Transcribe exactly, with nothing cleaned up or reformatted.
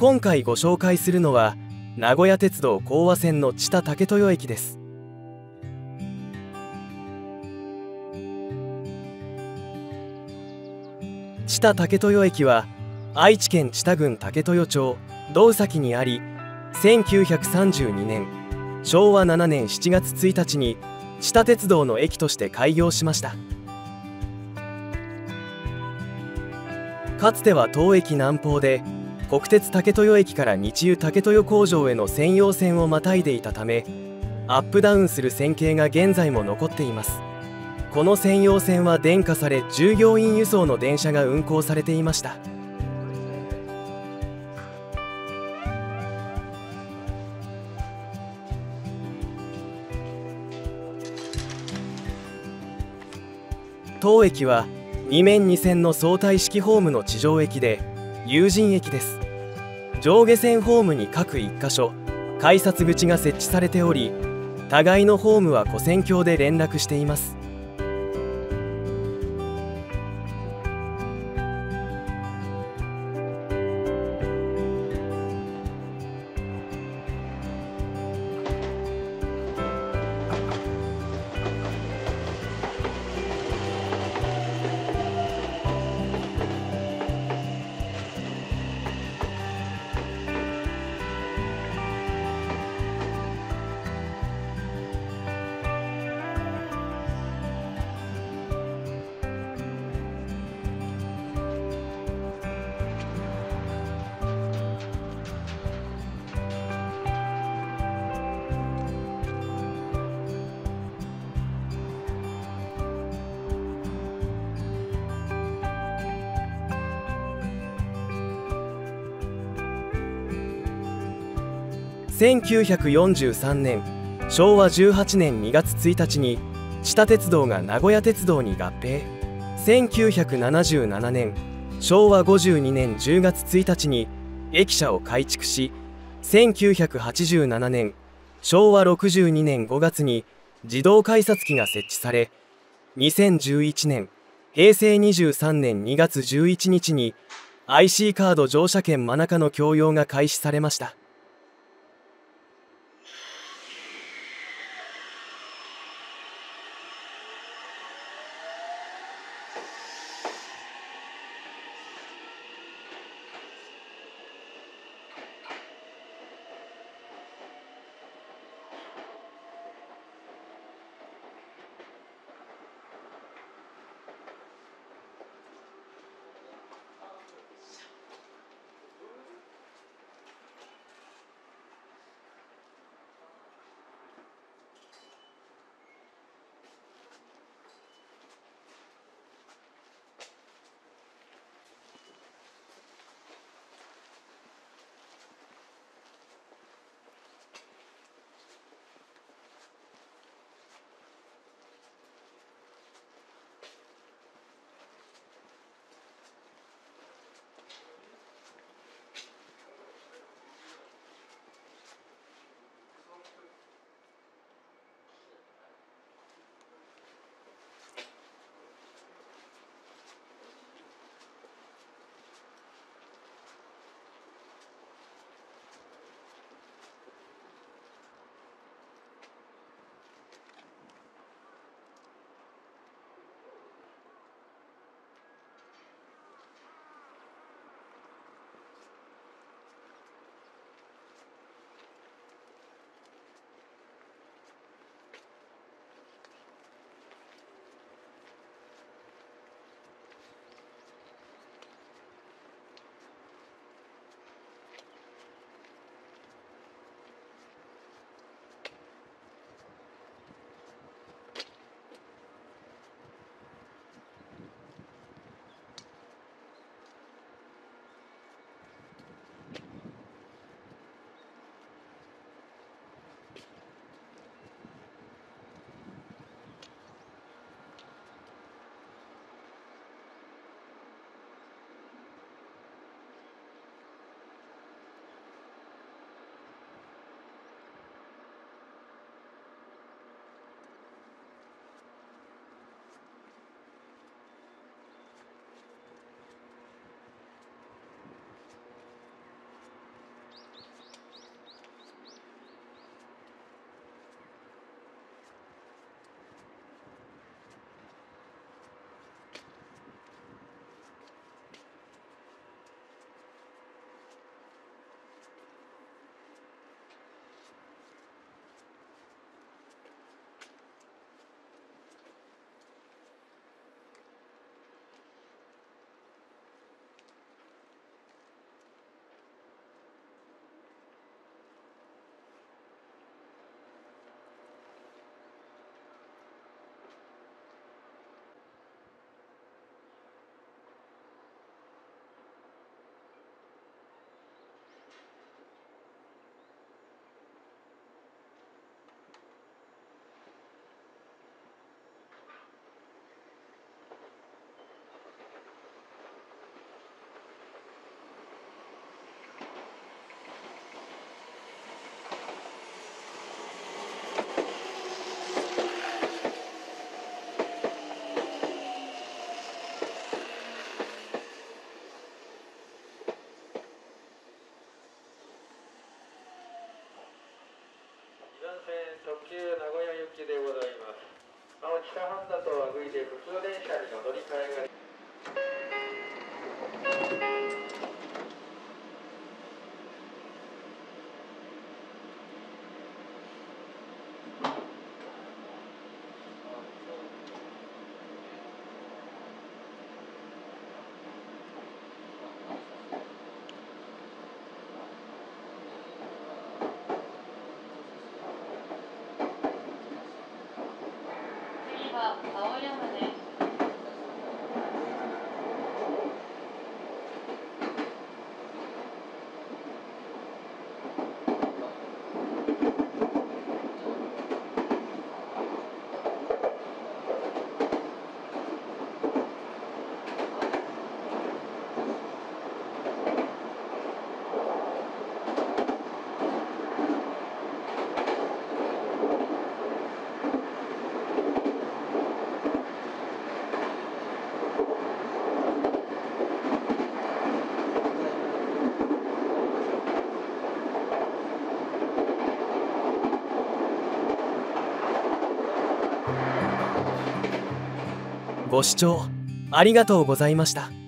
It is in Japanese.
今回ご紹介するのは名古屋鉄道高和線の知多竹豊駅です。知多竹豊駅は愛知県知多郡竹豊町道崎にあり、せんきゅうひゃくさんじゅうにねんしょうわななねんしちがつついたちに知多鉄道の駅として開業しました。かつては当駅南方で国鉄竹豊駅から日輸竹豊工場への専用線をまたいでいたため、アップダウンする線形が現在も残っています。この専用線は電化され、従業員輸送の電車が運行されていました。当駅はに面に線の相対式ホームの地上駅で有人駅です。上下線ホームに各いっかしょ改札口が設置されており、互いのホームは跨線橋で連絡しています。せんきゅうひゃくよんじゅうさんねんしょうわじゅうはちねんにがつついたちに知多鉄道が名古屋鉄道に合併。せんきゅうひゃくななじゅうななねんしょうわごじゅうにねんじゅうがつついたちに駅舎を改築し、せんきゅうひゃくはちじゅうななねんしょうわろくじゅうにねんごがつに自動改札機が設置され、にせんじゅういちねんへいせいにじゅうさんねんにがつじゅういちにちに アイシー カード乗車券真中の供用が開始されました。 いで普通電車にお乗り換えが次は青山です。 ご視聴ありがとうございました。